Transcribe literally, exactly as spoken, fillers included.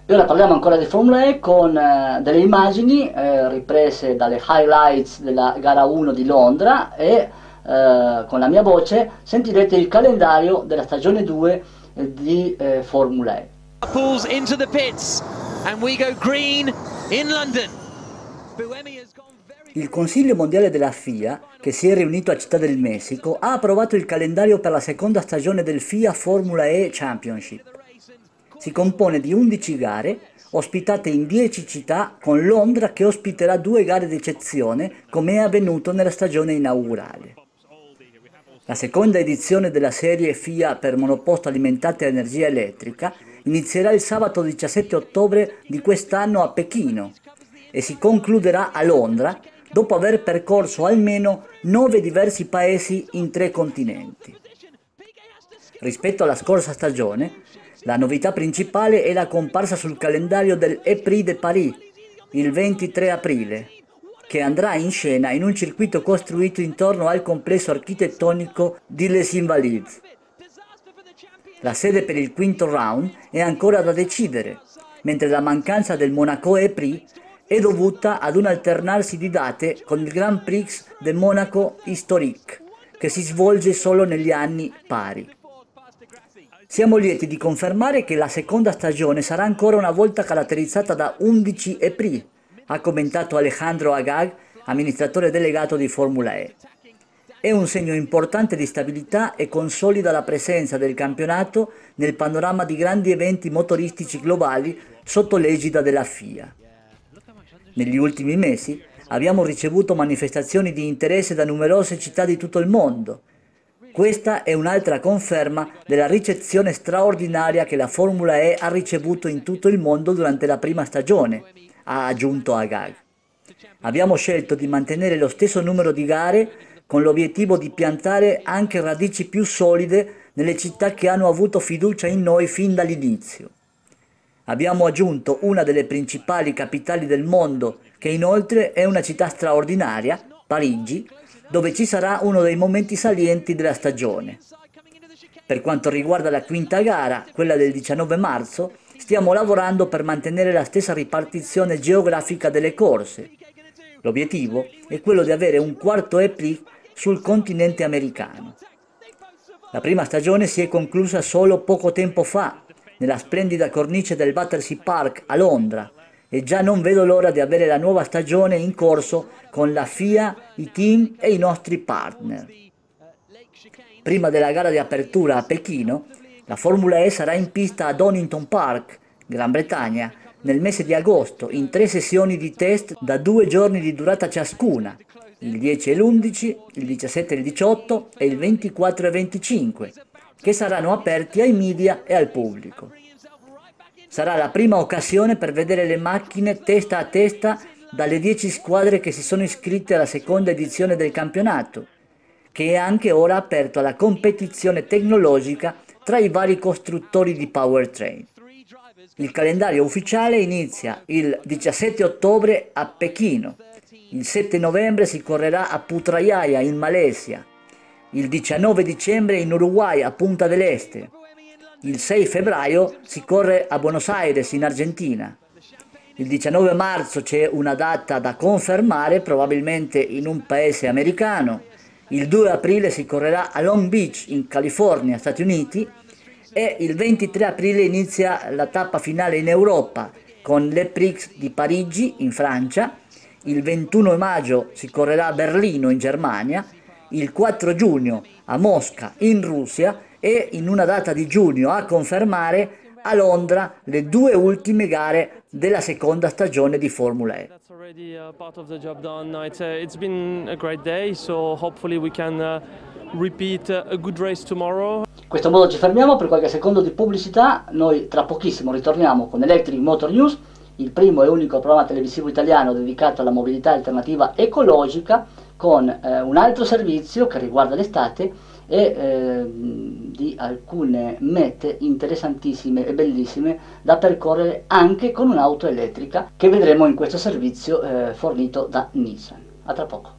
E ora parliamo ancora di Formula E con eh, delle immagini eh, riprese dalle highlights della gara uno di Londra e eh, con la mia voce sentirete il calendario della stagione due eh, di eh, Formula E. Pulls into the pits and we go green in London. Il Consiglio Mondiale della F I A, che si è riunito a Città del Messico, ha approvato il calendario per la seconda stagione del F I A Formula E Championship. Si compone di undici gare, ospitate in dieci città, con Londra che ospiterà due gare d'eccezione, come è avvenuto nella stagione inaugurale. La seconda edizione della serie F I A per monoposto alimentate a energia elettrica inizierà il sabato diciassette ottobre di quest'anno a Pechino e si concluderà a Londra, dopo aver percorso almeno nove diversi paesi in tre continenti. Rispetto alla scorsa stagione, la novità principale è la comparsa sul calendario del E-Prix de Paris, il ventitré aprile, che andrà in scena in un circuito costruito intorno al complesso architettonico di Les Invalides. La sede per il quinto round è ancora da decidere, mentre la mancanza del Monaco E-Prix è dovuta ad un alternarsi di date con il Grand Prix del Monaco Historique, che si svolge solo negli anni pari. Siamo lieti di confermare che la seconda stagione sarà ancora una volta caratterizzata da undici E-Prix, ha commentato Alejandro Agag, amministratore delegato di Formula E. È un segno importante di stabilità e consolida la presenza del campionato nel panorama di grandi eventi motoristici globali sotto l'egida della F I A. Negli ultimi mesi abbiamo ricevuto manifestazioni di interesse da numerose città di tutto il mondo. Questa è un'altra conferma della ricezione straordinaria che la Formula E ha ricevuto in tutto il mondo durante la prima stagione, ha aggiunto Agag. Abbiamo scelto di mantenere lo stesso numero di gare con l'obiettivo di piantare anche radici più solide nelle città che hanno avuto fiducia in noi fin dall'inizio. Abbiamo aggiunto una delle principali capitali del mondo, che inoltre è una città straordinaria, Parigi, dove ci sarà uno dei momenti salienti della stagione. Per quanto riguarda la quinta gara, quella del diciannove marzo, stiamo lavorando per mantenere la stessa ripartizione geografica delle corse. L'obiettivo è quello di avere un quarto E-Prix sul continente americano. La prima stagione si è conclusa solo poco tempo fa, nella splendida cornice del Battersea Park a Londra, e già non vedo l'ora di avere la nuova stagione in corso con la F I A, i team e i nostri partner. Prima della gara di apertura a Pechino, la Formula E sarà in pista a Donington Park, Gran Bretagna, nel mese di agosto, in tre sessioni di test da due giorni di durata ciascuna, il dieci e l'undici, il diciassette e il diciotto e il ventiquattro e venticinque, che saranno aperti ai media e al pubblico. Sarà la prima occasione per vedere le macchine testa a testa dalle dieci squadre che si sono iscritte alla seconda edizione del campionato, che è anche ora aperto alla competizione tecnologica tra i vari costruttori di powertrain. Il calendario ufficiale inizia il diciassette ottobre a Pechino, il sette novembre si correrà a Putrajaya in Malesia, il diciannove dicembre in Uruguay a Punta del Este, il sei febbraio si corre a Buenos Aires in Argentina, il diciannove marzo c'è una data da confermare, probabilmente in un paese americano, il due aprile si correrà a Long Beach in California, Stati Uniti, e il ventitré aprile inizia la tappa finale in Europa con l'E-Prix di Parigi in Francia, il ventuno maggio si correrà a Berlino in Germania, il quattro giugno a Mosca in Russia e in una data di giugno a confermare a Londra le due ultime gare della seconda stagione di Formula E. That's already uh, part of the job done. Uh, it's, uh, it's been a great day, so hopefully we can uh, repeat uh, a good race tomorrow. In questo modo ci fermiamo per qualche secondo di pubblicità. Noi tra pochissimo ritorniamo con Electric Motor News, il primo e unico programma televisivo italiano dedicato alla mobilità alternativa ecologica, con eh, un altro servizio che riguarda l'estate e eh, di alcune mete interessantissime e bellissime da percorrere anche con un'auto elettrica che vedremo in questo servizio eh, fornito da Nissan. A tra poco.